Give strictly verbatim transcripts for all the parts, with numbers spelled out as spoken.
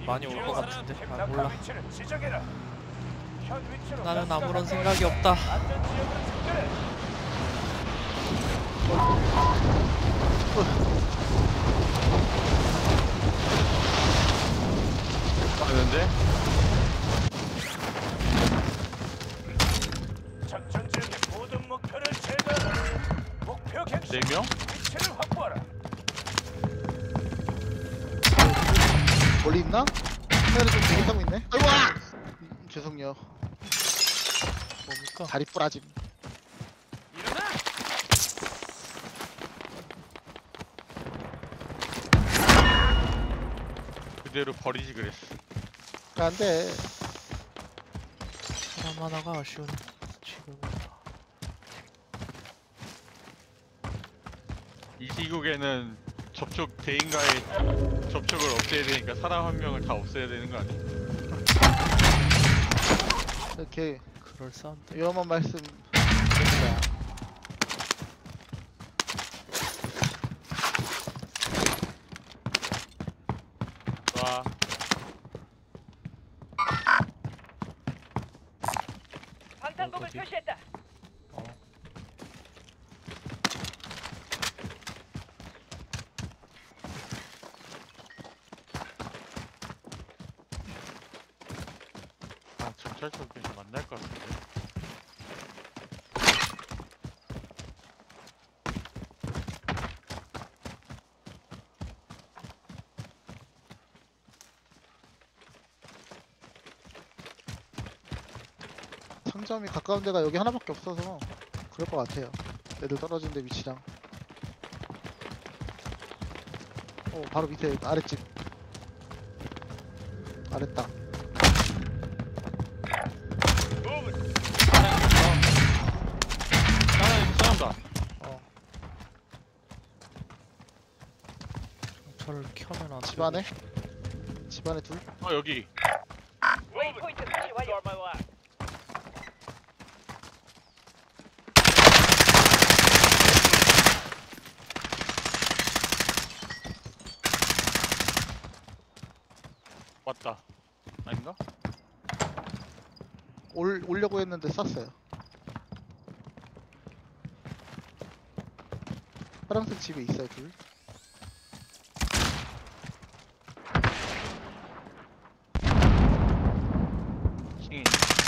오면 많이 올 것 같은데. 아 몰라. 나는 아무런 생각이 없다. 가는데? 작전 지역의 모든 목표를 제거하라. 목표 객수 네 명? 위치를 확보하라. 멀리 있나? 하늘에 좀 되게 타고 있네. 아이고! 음, 죄송해요. 뭡니까? 다리 부라짐. 일어나! 그대로 버리지 그랬어. 안 돼. 사람 하나가 아쉬운 지금이다. 이 시국에는 접촉 대인과의 접촉을 없애야 되니까 사람 한 명을 다 없애야 되는 거 아니야? 이렇게 그럴싸한데. 위험한 말씀 드립니다. 와, 방탄복을 어디? 표시했다. 어. 아 정찰적으로 만날 것 같은데. 상점이 가까운 데가 여기 하나밖에 없어서 그럴 것 같아요. 애들 떨어진 데 위치랑. 어, 바로 밑에 아랫집. 아랫땅. 하나님 싸운다. 어. 정찰을 켜면 안 돼. 집 안에? 집 안에 둘? 어 여기. 웨이포인트 설치 완료. 왔다. 아닌가? 올, 오려고 했는데 쐈어요. 파란색 집에 있어요, 둘. 싱이.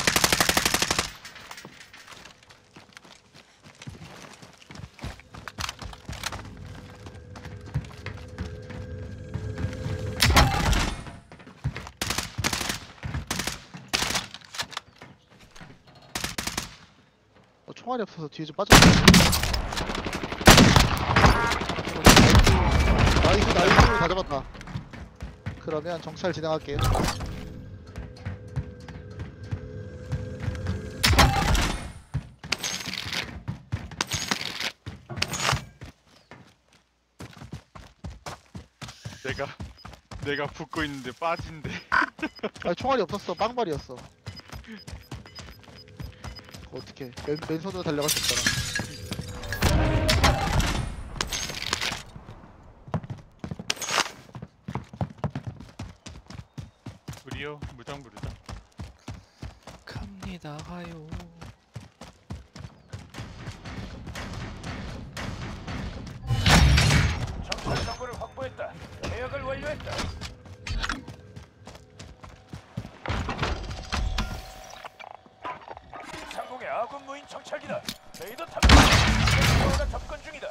어, 총알이 없어서 뒤에 좀 빠졌어. 나이스, 나이스, 다 잡았다. 그러면 정찰 진행할게요. 내가 내가 붙고 있는데 빠진대. 아니, 총알이 없었어. 빵발이었어. 그거 어떡해. 맨, 맨손으로 달려갈 수 있잖아. 우리요 무장 부르자. 갑니다 가요. 정찰 정보를 확보했다. 계약을 완료했다. 상공의 아군 무인 정찰기다. 레이더 탑 접근 중이다.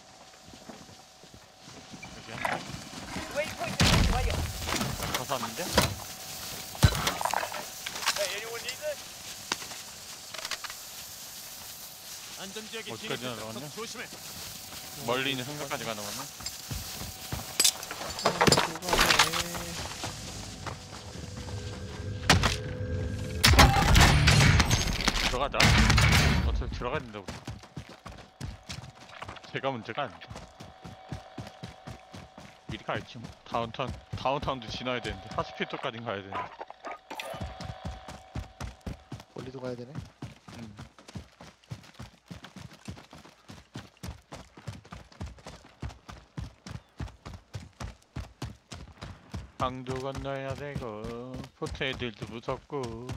여기야. 웨이포인트 설치 완료. 가서 왔는데? 안전지역에 어디까지 진입했다. 날아갔냐? 조심해. 멀리 있는 상가까지 가는 거네. 들어가자. 어차피 들어가야 된다고. 제가 문제가 아니다. 미리 가야지 뭐. 다운타운, 다운타운도 지나야 되는데 사십 피트까지 가야 되는데. 멀리도 가야 되네. 음. 강도 건너야 되고 포트 애들도 무섭고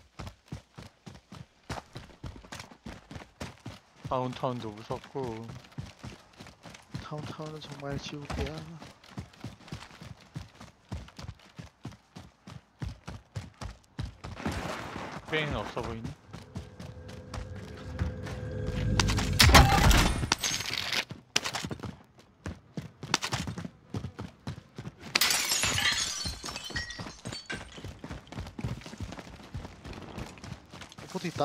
다운타운도 무섭고. 다운타운은 정말 지옥이야. 페인은 없어 보이네. 포트 있다.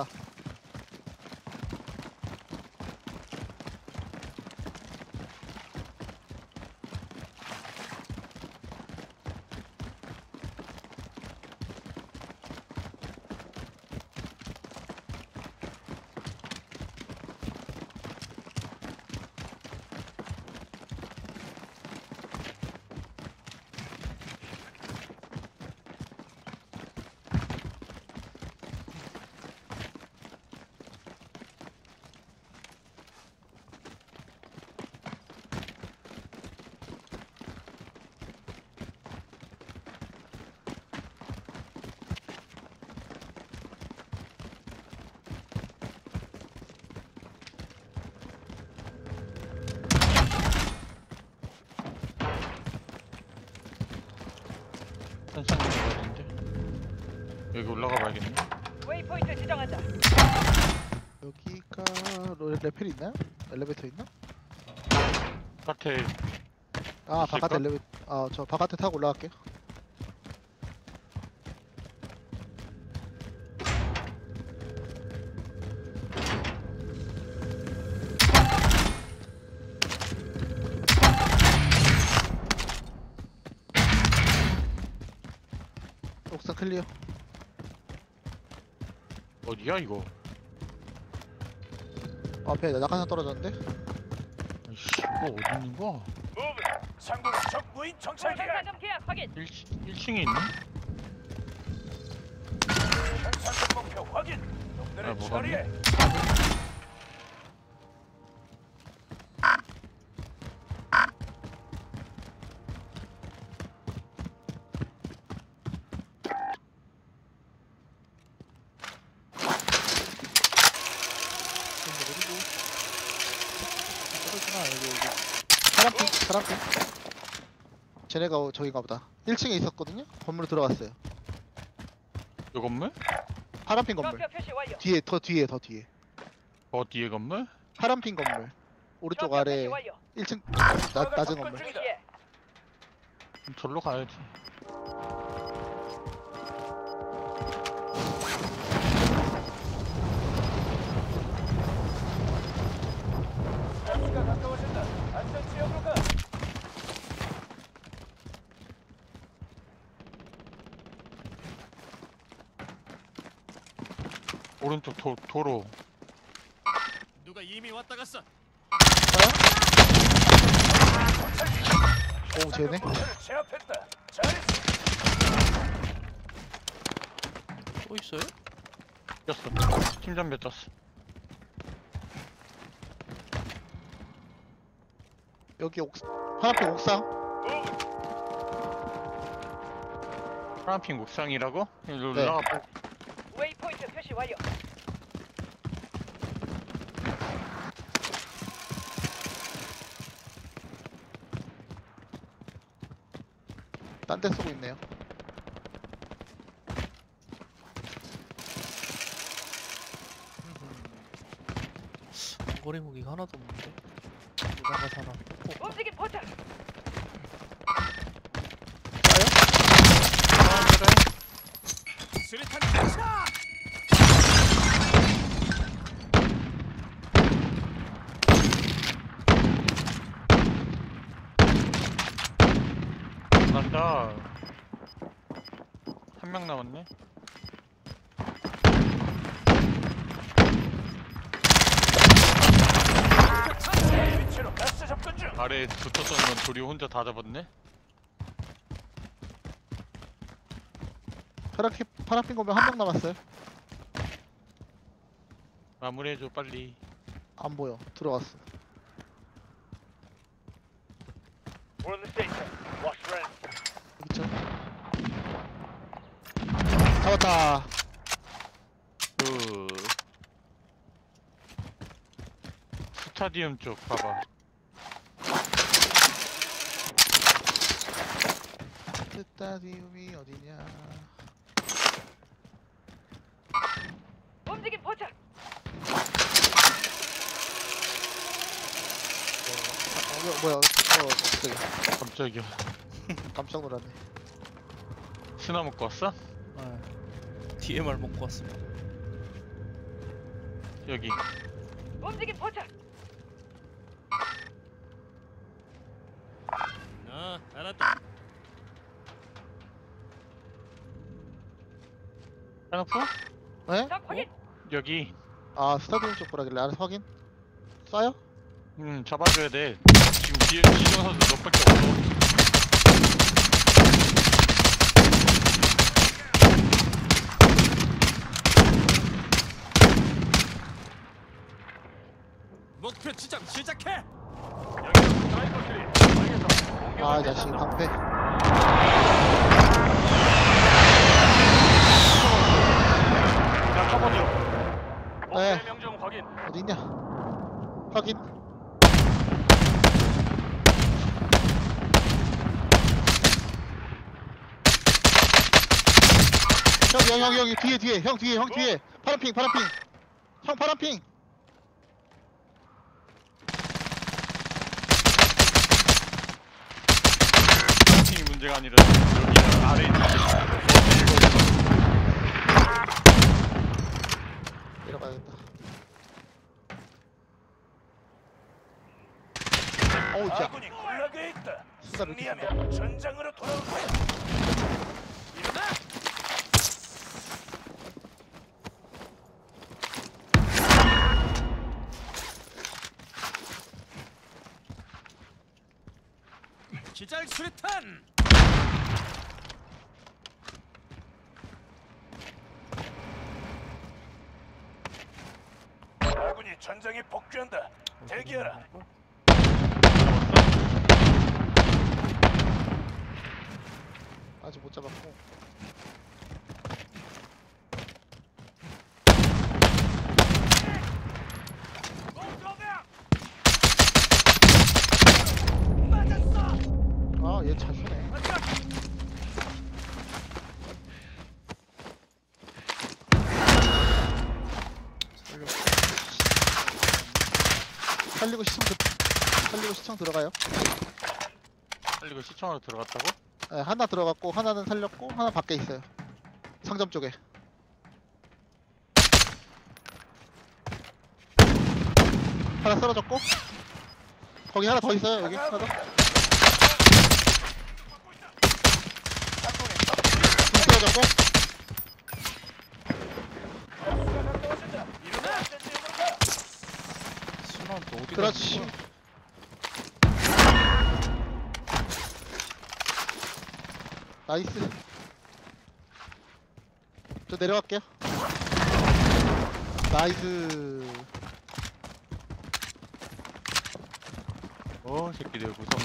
한쌍 들어가는데 여기 올라가 봐야겠네. 웨이포인트 지정한다. 여기가 로- 레펠 있나요? 엘리베이터 있나? 바깥에 아 있을까? 바깥 엘리베이터. 아 저 바깥에 타고 올라갈게요. 옥상 클리어. 어디야 이거? 앞에 낙하산 떨어졌는데? 아이씨 이거 어디 있는 거야? 무브. 상공의 적 무인 정찰기다. 현상금 계약 확인. 일 층에 있네? 현상금 목표 확인. 아, 놈들을 뭐가 처리해. 떨어지나 여기 여기. 파란핑 파란핑. 쟤네가 어- 저긴가 보다. 일 층에 있었거든요? 건물로 들어갔어요. 이 건물? 파란핑 건물. 좌표 표시 완료. 뒤에 더 뒤에 더 뒤에. 어 뒤에 건물? 파란핑 건물. 오른쪽 좌표 아래 표시 완료. 일 층 나, 낮은 접근 건물. 중이다. 예. 그럼 절로 가야지. 가스가 가까워진다. 안전 지역으로 가. 오른쪽 도, 도로. 누가 이미 왔다 갔어. 오 쟤네. 목표를 제압했다. 잘했어. 또 있어요? 꼈어. 팀전배 떴어. 여기 옥 파란핑 옥상. 파란핑 옥상이라고? 일로 네. 올라가 빨리. 웨이포인트 표시 완료. 딴 데 쏘고 있네요. 거리 무기가 하나도 없는데. 누나가 사나? 어, 움직임 포착. 수리탄 차. 간다. 한 명 남았네. 위치로 가스 접근 중. 아래에 붙었던 건 둘이 혼자 다 잡았네. 파란핑 파란핑 건물 한 명 남았어요. 마무리해줘 빨리. 안 보여. 들어갔어. We're on the station. Watch friend. 여기 있죠. 잡았다. 그 스타디움 쪽 봐봐. 스타디움이 어디냐? 움직임 포착. 어, 뭐, 뭐야? 어, 갑자기 깜짝이야. 깜짝 놀랐네. 스나 먹고 왔어? 네. 디엠알 먹고 왔습니다. 여기. 움직임 포착. 아, 알았다. 하나프? 네? 적 확인. 여기. 아 스타디움 쪽 보라길래 알아서 확인. 쏴요? 음 잡아줘야 돼. 지금 뒤에 지정 선수 너밖에 없어. 목표 지정 시작해. 아, 이 자식 방패. 나 커버줘. 네. 명령 확인. 어디 있냐? 확인. 형, 형, 형, 형, 뒤에, 뒤에, 형, 뒤에, 형, 뒤에. 파란핑, 파란핑. 형, 파란핑. 팀이 문제가 아니라 여기 아래 있는 내려가야겠다. 어우, 자. 아군이 굴락에 있다. 수사 몇 개. 승리하면 전장으로 돌아올 거야. 일어나. 기절 수류탄. 아군이 전장에 복귀한다. 대기하라. 아직 못 잡았고. 아, 얘 잘 쏘네. 살리고 시청 들 살리고 시청 들어가요. 살리고 시청으로 들어갔다고? 네, 하나 들어갔고 하나는 살렸고 하나 밖에 있어요. 상점 쪽에. 하나 쓰러졌고 거기 하나 더 있어요. 여기 하나 더. 둘 쓰러졌고. 순환 또 어디 그렇지. 갔는 거야? 나이스. 저 내려갈게요. 나이스. 어 새끼들 무섭네.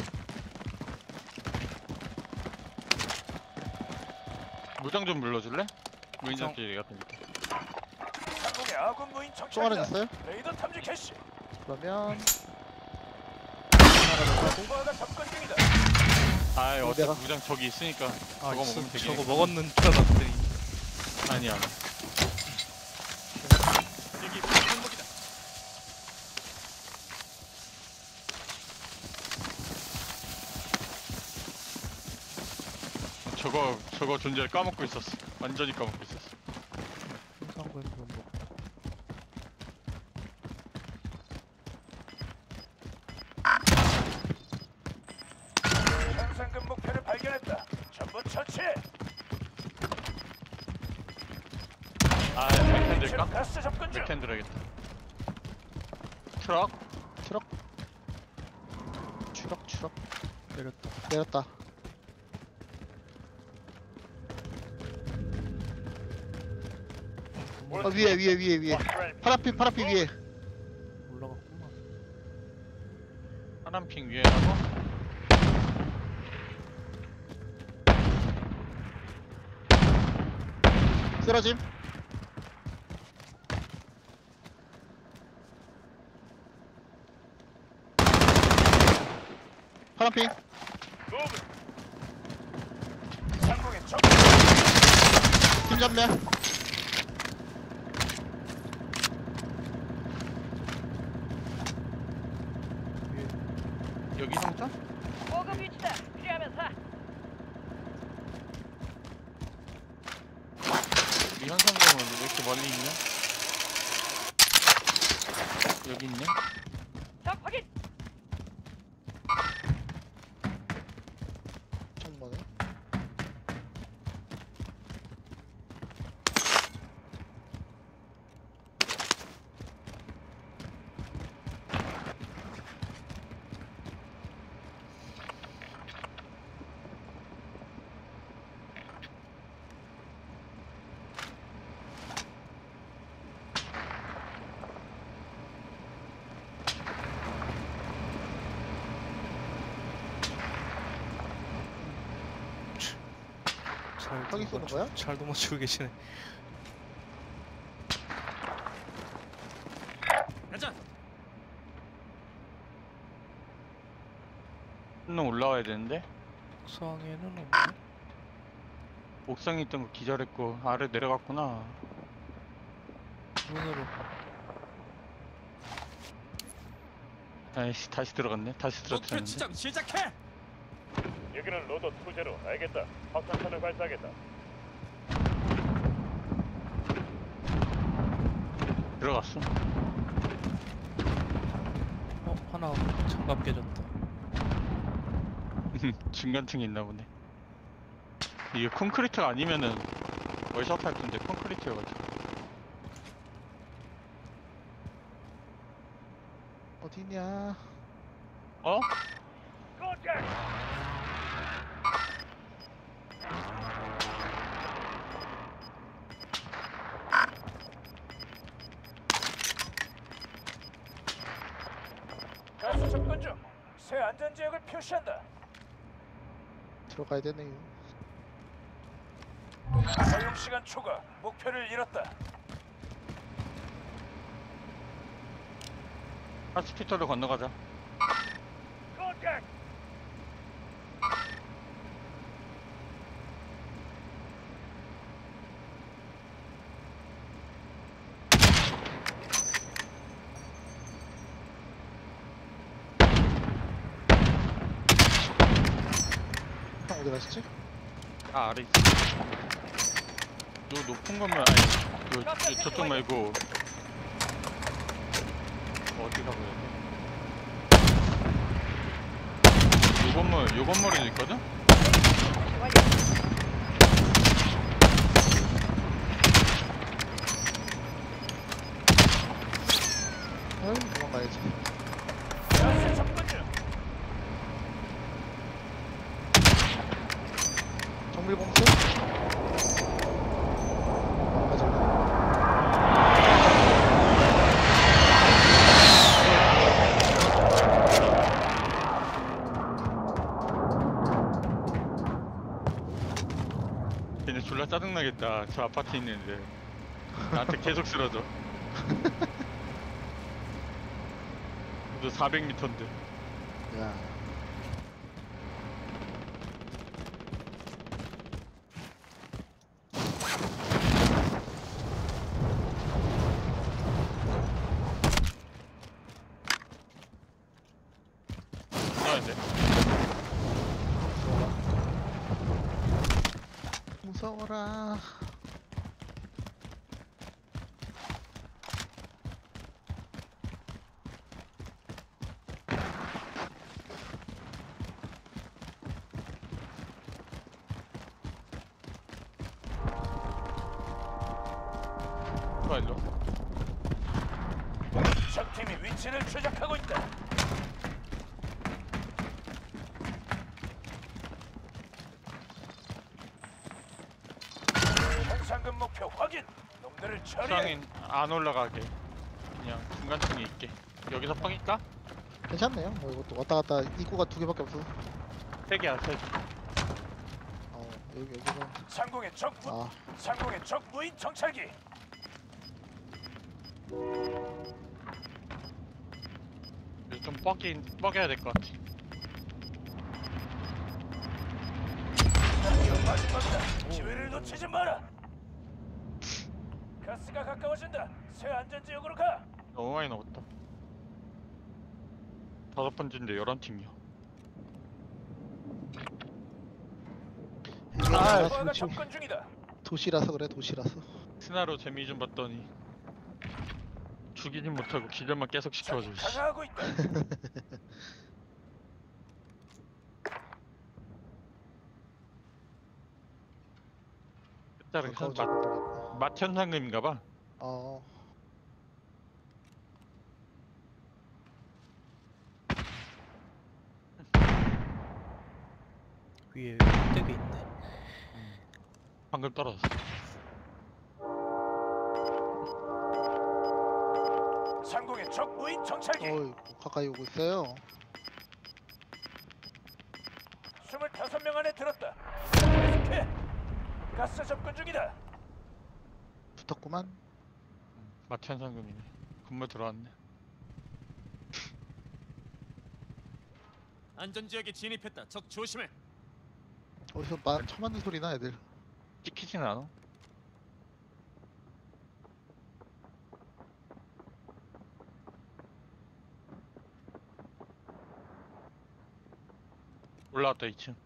무장 좀 물러줄래? 무인장치 같은 거. 상공의 아군 무인 총 하나 정찰기다. 있어요? 레이더 탐지 캐시. 그러면 하나 더 사고. 오버가 접근 중이다. 아 어차피 내가- 무장 저기 있으니까 아, 저거 있어. 먹으면 되게 저거 먹었는 줄 알았더니 아니야. 이기 한목이다. 저거 저거 존재를 까먹고 있었어. 완전히 까먹고 있었어. 상관 좀 먹고. 현상금 목표를 발견했다. 전부 처치해. 아 맥캔들까? 지금 가스 접근 중. 맥캔 들어야겠다. 트럭? 추럭 추럭 추럭 내렸다. 내렸다. 어, 위에 위에 위에 위에 파란빛 파란빛 위에. 올라갔구만. 파란핑 위에라고? 쓰러짐. 파란핑. 무브. 상공의 적. 팀 잡네. 여기 상자? 보급 위치다. 필요하면 사. 이 현상금은 왜 이렇게 멀리 있냐? 여기 있네. 적 확인. 정말에. 잘 거기 쏘는 거야? 잘도 맞추고 계시네. 한 놈 올라와야 되는데. 옥상에는 없네. 옥상에 있던 거 기절했고 아래 내려갔구나. 문으로. 아이씨 다시 들어갔네. 다시 들어갔는데. 시작해. 여기는 로더 투제로. 알겠다. 확산탄을 발사하겠다. 들어갔어. 어 하나 장갑 깨졌다. 중간층에 있나 보네. 이게 콘크리트가 아니면은 월샷 할 텐데 콘크리트여가지고. 어디냐? 어? 건택. 가스 접근 중. 새 안전 지역을 표시한다. 들어가야 되네요. 사용 시간 초과. 목표를 잃었다. 하스피터로 건너가자. 건택. 형 어디 가시지? 아 아래 있어. 요 높은 건물 아니 요, 요 저쪽 말고 어디 가보야 돼? 요 건물 요 건물에 있거든? 완료. 아유 도망가야지. 가스 접근 중. 정밀공습? 맞아. 걔네 졸라 짜증나겠다. 저 아파트에 있는데 나한테 계속 쓰러져. 너 사백 미터인데. 야. 나는데 무서워라. 와 일로. 적팀이 위치를 추적하고 있다. 현상금 목표 확인. 놈들을 처리해. 수상인 안 올라가게. 그냥 중간층에 있게. 여기서 펑일까? 괜찮네요. 뭐 이것도 왔다 갔다 입구가 두 개밖에 없어. 세 개야 세 개. 어. 여기 여기는 상공의 적 무, 아 상공의 적 무인 정찰기. 이거 좀 뻐긴 뻐겨야 될 것 같아. 이거 마지막이다. 기회를 놓치지 마라. 가스가 가까워진다. 새 안전 지역으로 가. 너무 많이 넣었다. 다섯 번째인데 열한 팀이야. 이게 아, 아, 포화가 도시, 접근 중이다. 도시라서 그래 도시라서. 스나로 재미 좀 봤더니 죽이진 못하고 기절만 계속 적이 시켜줘. 씨. 강화하고 있다. 끝자락에 선 가까워져. 맛, 맛 현상금인가봐. 어 위에 꼭대기 있네. 방금 떨어졌어. 상공의 적 무인 정찰기. 어이 가까이 오고 있어요. 스물다섯 명 안에 들었다. 계속해. 가스 접근 중이다. 붙었구만. 맛 현상금이네. 건물 들어왔네. 안전지역에 진입했다. 적 조심해. 어디서 마, 쳐 맞는 소리나 애들. 찍히진 않아. 올라왔다 이 층.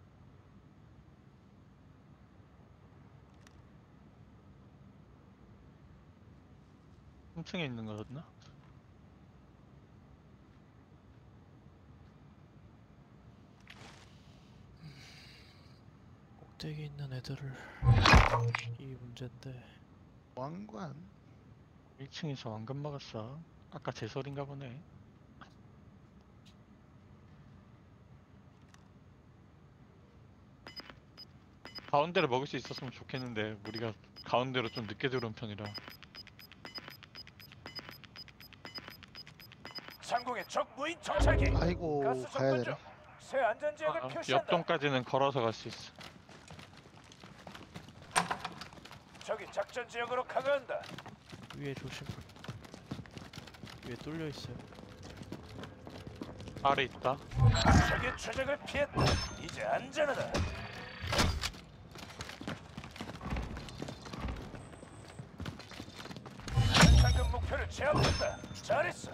삼 층에 있는 거였나? 꼭대기 있는 애들을 이 문제인데. 왕관. 일 층에서 왕금 먹었어. 아까 제 소린가 보네. 가운데를 먹을 수 있었으면 좋겠는데 우리가 가운데로 좀 늦게 들어온 편이라. 상공의 적 무인 정찰기. 아이고 가스 가야 접근 되네. 중. 새 안전 지역을 아, 표시한다. 옆동까지는 걸어서 갈 수 있어. 적이 작전 지역으로 강화한다. 위에 조심. 위에 뚫려 있어요. 아래 있다. 적의 추적을 피했다. 이제 안전하다. 현상금 목표를 제압한다. 잘했어.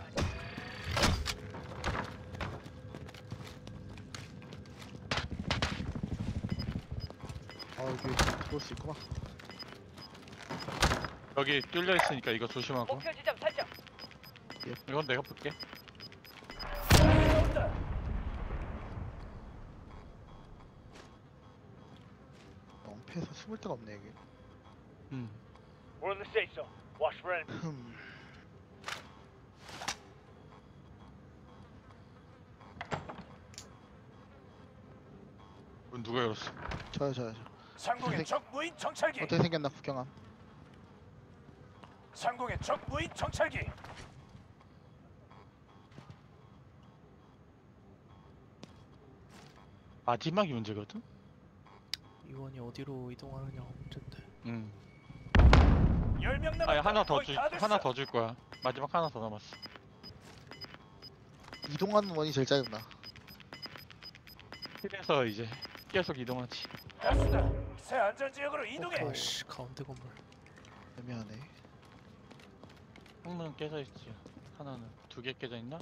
아 여기 들어올 수 있구만. 여기 뚫려 있으니까 이거 조심하고. 목표 지점 설정. 이건 내가 볼게. 나온다. 엉패에서 숨을 데가 없네 이게. 음. We're in the safe zone. Watch for enemy. 흠. 문 누가 열었어? 저요 저요 저. 상공의 적 무인 정찰기. 어떻게 생겼나 구경함. 상공의 적 무인 정찰기. 마지막이 문제거든? 이원이 어디로 이동하느냐가 문제인데. 음. 열 명 남았다. 아니 하나 더 거의 줄, 다 됐어. 하나 더 줄 거야. 마지막 하나 더 남았어. 이동하는 원이 제일 짜증나. 그래서 이제 계속 이동하지. 가스다. 새 안전 지역으로 이동해. 아씨 가운데 건물. 애매하네. 창문은 깨져 있지. 하나는 두 개 깨져 있나?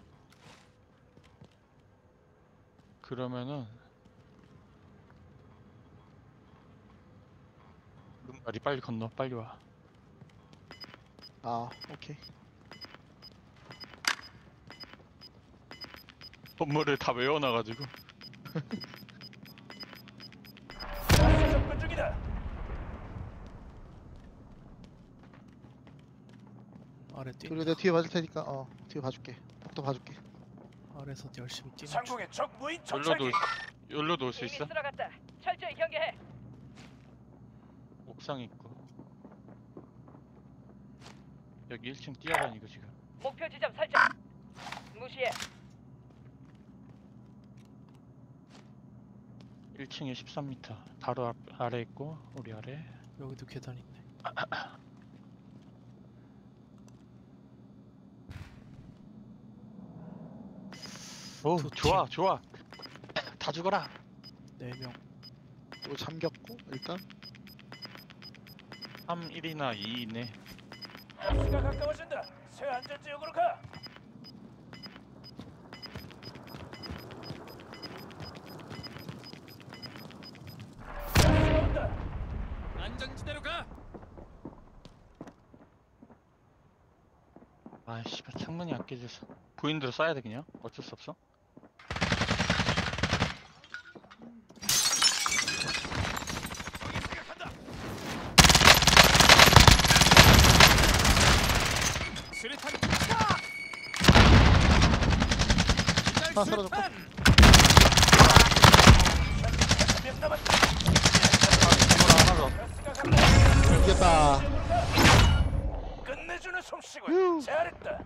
그러면은 눈말이 빨리 건너 빨리 와. 아 오케이. 건물을 다 외워놔가지고. 가스 접근 중이다. 아래 뛰. 그리고 내가 뒤에 봐줄 테니까 어 뒤에 봐줄게. 복도 봐줄게. 아래서 열심히 뛰는 중. 상공의 적 무인 여기로도 정찰기. 여기로도 올 수 이미 있어? 쓸어갔다. 철저히 경계해. 옥상 있고. 여기 일 층 뛰어다니고 지금. 목표 지점 설정. 무시해. 일 일 층에 십삼 미터 바로 앞, 아래 있고 우리 아래. 여기도 계단 있네. 오 두 좋아 팀. 좋아. 다 죽어라. 네 명. 이거 잠겼고 일단 삼, 일이나 이 있네. 가스가 가까워진다. 새 안전 지역으로 가. 가스가 온다. 안전지대로 가. 아 씨발 창문이 안 깨져서. 부인대로 쏴야 돼 그냥. 어쩔 수 없어. 적이 생각한다. 수리탄. 하나 사라졌고 몇 남았다. 하나 더. 가스가 가까워진다. 이겼다. 끝내주는 솜씨군. 휴. 잘했다.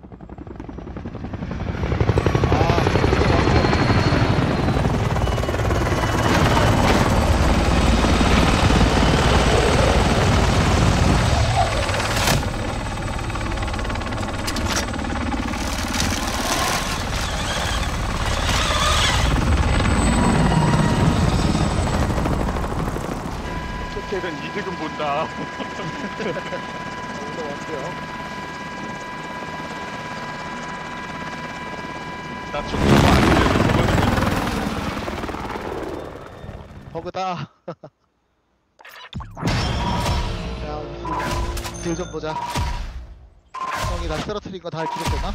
걔는 이득은 본다. 나 죽으면 안 돼. 버그다. 자, 딜 좀 보자. 형이 나 쓰러뜨린 거 다 기록되나?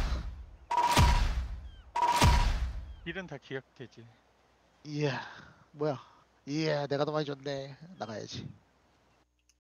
일은 다 기억되지. 이야, 뭐야? 이야, 내가 더 많이 줬네. 나가야지.